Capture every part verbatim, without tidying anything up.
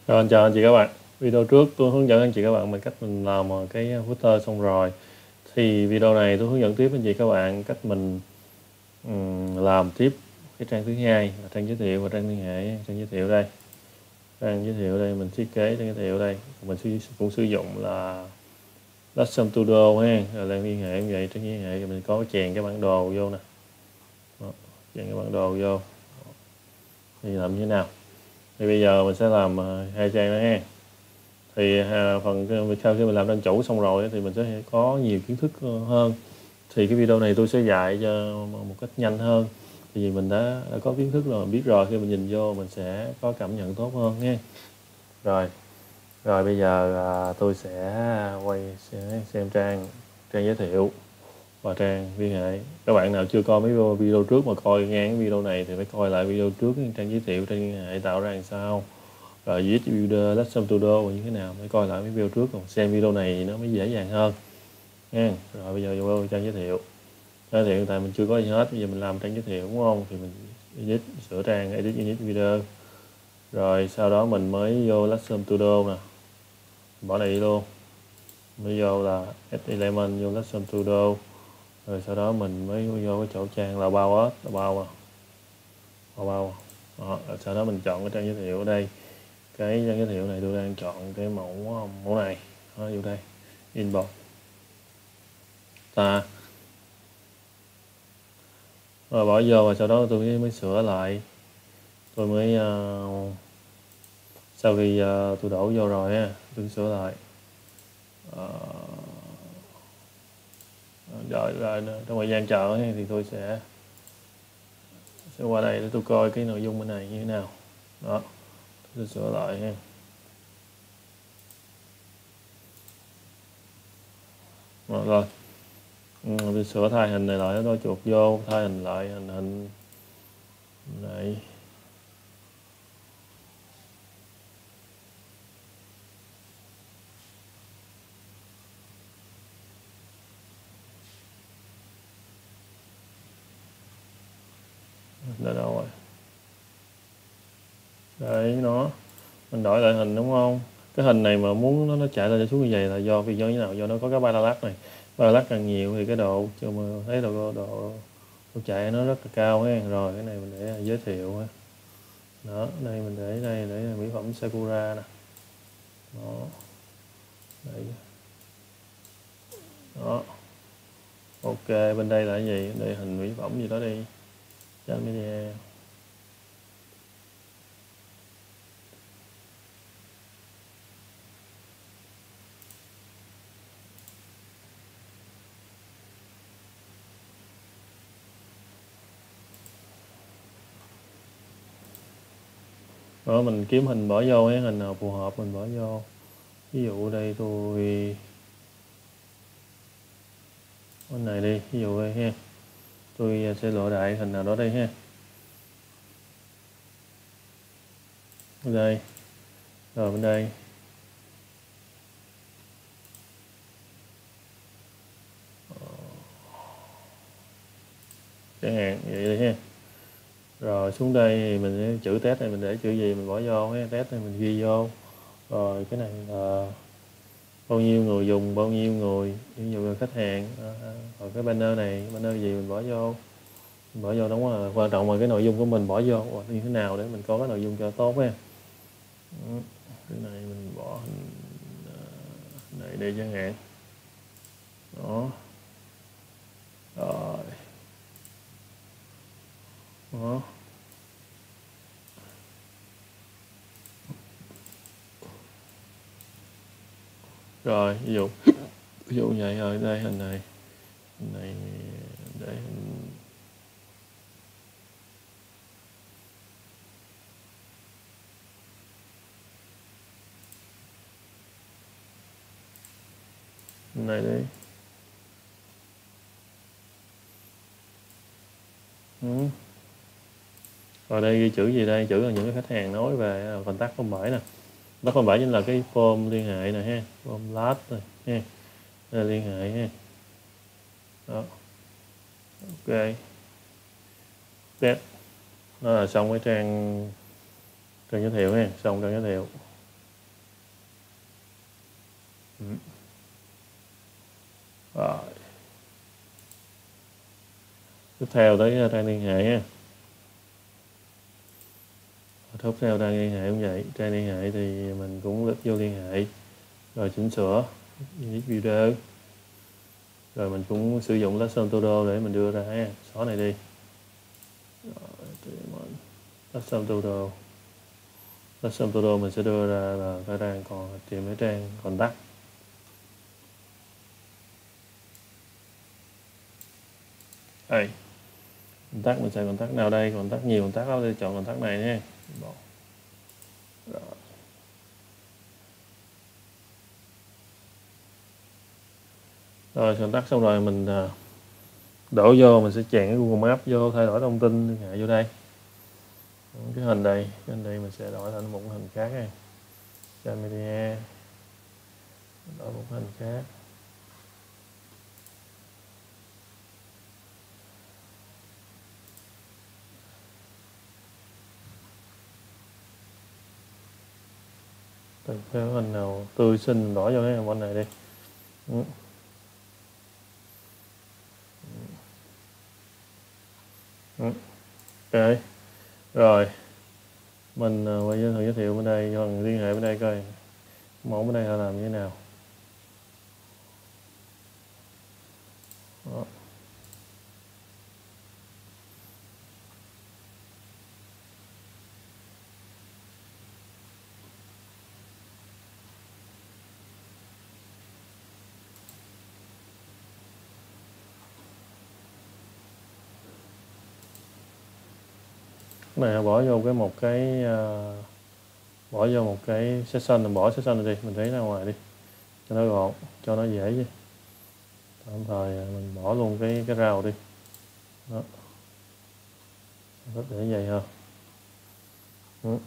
Rồi, chào anh chị các bạn. Video trước tôi hướng dẫn anh chị các bạn về cách mình làm cái footer xong rồi. Thì video này tôi hướng dẫn tiếp anh chị các bạn cách mình um, làm tiếp cái trang thứ hai là trang giới thiệu và trang liên hệ. Trang giới thiệu đây, trang giới thiệu đây mình thiết kế trang giới thiệu đây, mình cũng sử dụng là Custom Studio ha. Rồi trang liên hệ như vậy, trang liên hệ mình có chèn cái bản đồ vô nè. Đó, chèn cái bản đồ vô. Thì làm như thế nào? Thì bây giờ mình sẽ làm uh, hai trang đó ha. Thì uh, phần sau khi mình làm trang chủ xong rồi thì mình sẽ có nhiều kiến thức hơn. Thì cái video này tôi sẽ dạy cho một cách nhanh hơn. Thì vì mình đã, đã có kiến thức rồi, mình biết rồi, khi mình nhìn vô mình sẽ có cảm nhận tốt hơn nha. Rồi, rồi bây giờ uh, tôi sẽ quay sẽ xem trang trang giới thiệu và trang liên hệ. Các bạn nào chưa coi mấy video, video trước mà coi ngang cái video này thì phải coi lại video trước, trang giới thiệu, trang liên hệ tạo ra làm sao, rồi viết builder, custom studio như thế nào, phải coi lại mấy video trước, còn xem video này nó mới dễ dàng hơn nha. Rồi bây giờ vô trang giới thiệu. Giới thiệu tại mình chưa có gì hết, bây giờ mình làm trang giới thiệu đúng không, thì mình edit, sửa trang, edit edit video, rồi sau đó mình mới vô custom studio nè, bỏ này đi luôn, mới vô là add element, vô custom studio, rồi sau đó mình mới vô cái chỗ trang là bao á, là bao à, bao bao đó, rồi sau đó mình chọn cái trang giới thiệu ở đây. Cái trang giới thiệu này tôi đang chọn cái mẫu mẫu này, đó, vô đây inbox ta, rồi bỏ vô, và sau đó tôi mới, mới sửa lại, tôi mới uh, sau khi uh, tôi đổ vô rồi ha, tôi sửa lại uh, rồi rồi trong thời gian chờ ấy, thì tôi sẽ sẽ qua đây để tôi coi cái nội dung bên này như thế nào. Đó, tôi sửa lại ha. Rồi, rồi. Ừ, tôi sửa thay hình này lại, tôi chuột vô thay hình lại, hình hình này. Đây đâu rồi? Đấy, nó mình đổi lại hình đúng không? Cái hình này mà muốn nó nó chạy lên xuống như vậy là do vì do như nào? Do nó có cái parallax này, parallax càng nhiều thì cái độ cho mà thấy độ độ độ chạy nó rất là cao ha. Rồi cái này mình để giới thiệu ha. Đó, đây mình để đây để mỹ phẩm Sakura nè. Đó. Đây. Đó. Ok, bên đây là cái gì? Đây hình mỹ phẩm gì đó đi. Chan media. Đó, mình kiếm hình bỏ vô, cái hình nào phù hợp mình bỏ vô. Ví dụ đây tôi bên này đi, ví dụ đây ha, tôi sẽ lựa đại hình nào đó đây ha. Đây, rồi bên đây chẳng hạn vậy đi ha. Rồi xuống đây thì mình chữ test này mình để chữ gì mình bỏ vô, cái test này mình ghi vô. Rồi cái này là bao nhiêu người dùng, bao nhiêu người, ví dụ là khách hàng. Rồi cái banner này, banner gì mình bỏ vô, mình bỏ vô đúng là quan trọng là cái nội dung của mình bỏ vô như thế nào để mình có cái nội dung cho tốt ha. Cái này mình bỏ hình này đi chẳng hạn. Đó. Rồi. Đó. Rồi ví dụ ví dụ vậy, rồi đây hình này, hình này để hình này đi. Ừ. Rồi đây ghi chữ gì đây? Chữ là những cái khách hàng nói về contact không bảy nè. Contact không bảy chính là cái form liên hệ nè ha, form last này ha. Đây là liên hệ ha. Đó. Ok. Test. Đó là xong cái trang trang giới thiệu ha, xong trang giới thiệu. Ừ. Rồi. Tiếp theo tới trang liên hệ nha. Tiếp theo trang liên hệ cũng vậy. Trang liên hệ thì mình cũng click vô liên hệ. Rồi chỉnh sửa edit video. Rồi mình cũng sử dụng Lesson Todo để mình đưa ra ha. Xóa này đi. Lesson Todo. Lesson Todo mình sẽ đưa ra là cái trang còn tìm cái trang còn tắt. Đây. Contact mình sẽ contact nào đây? Contact nhiều contact đó, thì chọn contact này nhé. Rồi. Rồi contact xong rồi mình đổ vô, mình sẽ chèn cái Google Maps vô, thay đổi thông tin liên hệ vô đây. Cái hình đây, cái hình đây mình sẽ đổi thành một hình khác nha. Trang media. Đổi một hình khác. Từng cái hình nào tươi xinh đổi vô cái hình này đi. Ừ. Ừ. Ok. Rồi. Mình quay thử giới thiệu bên đây, phần liên hệ bên đây coi mẫu bên đây họ làm như thế nào. Đó. Này bỏ vô cái một cái uh, bỏ vô một cái session, mình bỏ session này đi, mình thấy ra ngoài đi cho nó gọn, cho nó dễ chứ. Tạm thời mình bỏ luôn cái cái rào đi. Đó. Rất để vậy ha. Ừ.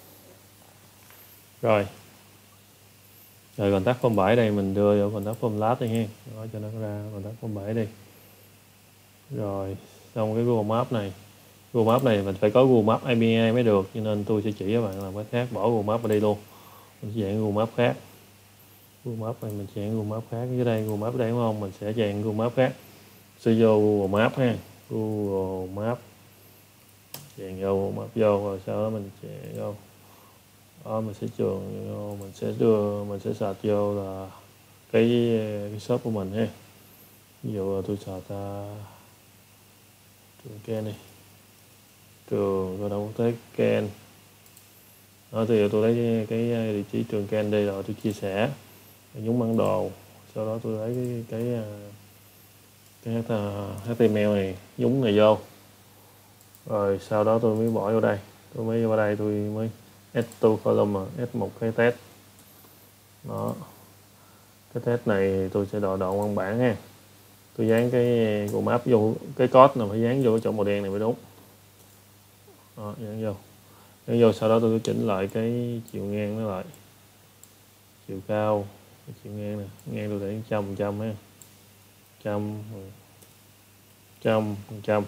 Rồi. Rồi contact form bảy đây mình đưa vô contact form last đi ha. Đó, cho nó ra contact form bảy đi. Rồi, xong cái Google Maps này. Google Maps này mình phải có Google Maps a pê i mới được, cho nên tôi sẽ chỉ các bạn làm cái khác, bỏ Google Maps vào đây luôn. Mình sẽ dạng Google Maps khác. Google Maps này mình chèn Google Maps khác, dưới đây Google Maps đây đúng không? Mình sẽ chèn Google Maps khác. Sẽ vô Google Maps ha. Google Maps. Chèn vô Google Maps vô rồi sau đó mình chèn vô. Đó mình sẽ trường vô, mình sẽ đưa mình sẽ search vô là cái cái shop của mình ha. Ví dụ tôi search uh, trường Ken này. Trường cơ động quốc tế Ken. Đó thì tôi lấy cái, cái địa chỉ trường Ken đây rồi tôi chia sẻ, nhúng bản đồ, sau đó tôi lấy cái cái cái hát tê em lờ này nhúng này vô, rồi sau đó tôi mới bỏ vô đây, tôi mới vào đây tôi mới add to column, add một cái test. Đó, cái test này tôi sẽ đợi đoạn văn bản ha, tôi dán cái Google Maps vô, cái code nào phải dán vô cái chỗ màu đen này mới đúng. Đó, dán vô dán vô sau đó tôi chỉnh lại cái chiều ngang nó lại, chiều cao, cái chiều ngang này, ngang tôi để trăm phần trăm ha, trăm trăm phần trăm.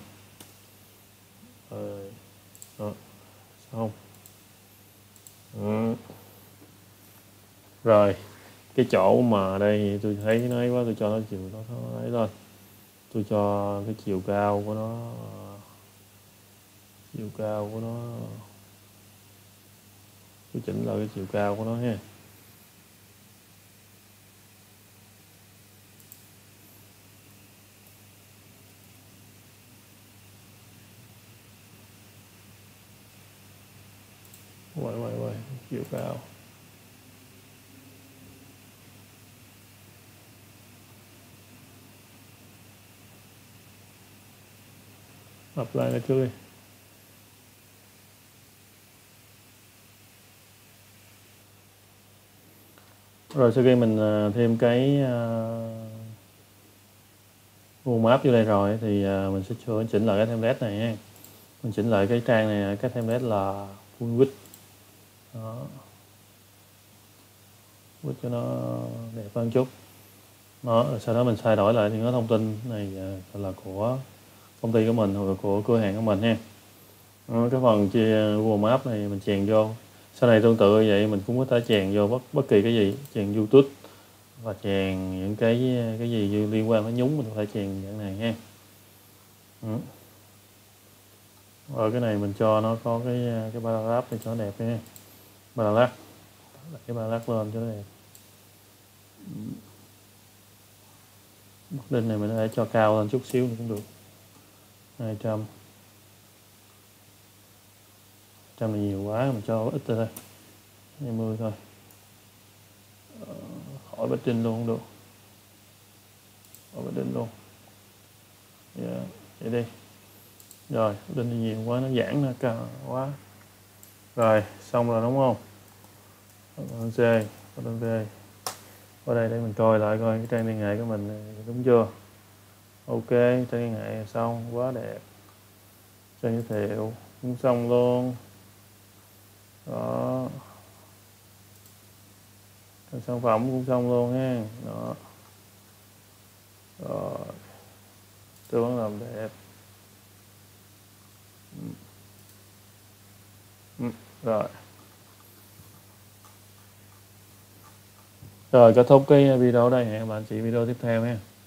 Rồi, đó, xong. Ừ. Rồi cái chỗ mà đây tôi thấy nó ấy quá, tôi cho nó chiều nó ấy lên, tôi cho cái chiều cao của nó, chiều cao của nó tôi chỉnh lại cái chiều cao của nó ha. Quay quay quay chiều cao. Apply lại trước đi. Rồi sau khi mình thêm cái uh, Google Maps vô đây rồi thì uh, mình sẽ cho chỉnh lại cái template này ha. Mình chỉnh lại cái trang này, cái template là full width. Đó. Width cho nó đẹp hơn chút. Đó, rồi sau đó mình thay đổi lại thì có thông tin này uh, là của công ty của mình hoặc là của cửa hàng của mình ha. Đó, cái phần chia Google Maps này mình chèn vô. Sau này tương tự như vậy mình cũng có thể chèn vô bất bất kỳ cái gì, chèn YouTube, và chèn những cái cái gì liên quan đến nhúng mình có thể chèn dạng này ha. Ừ. Rồi cái này mình cho nó có cái cái paragraph để cho nó đẹp ha. Paragraph, cái paragraph lên cho nó đẹp. Bắc đinh này mình có thể cho cao lên chút xíu nữa cũng được. hai trăm. Trăm là nhiều quá, mình cho ít thôi. hai mươi thôi. Ờ, khỏi Bắc đinh luôn cũng được. Khỏi Bắc đinh luôn. Dạ, yeah, vậy đi. Rồi, Bắc đinh thì nhiều quá, nó giãn nó cao quá. Rồi, xong rồi đúng không? Con C, con V. Ở đây để mình coi lại coi cái trang liên hệ của mình đúng chưa. Ok, trang liên hệ xong, quá đẹp. Trang giới thiệu cũng xong luôn. Đó. Sản phẩm cũng xong luôn ha. Đó. Rồi. Tư vấn làm đẹp. Ừ. Rồi. Rồi kết thúc cái video ở đây, hẹn bạn chị video tiếp theo ha.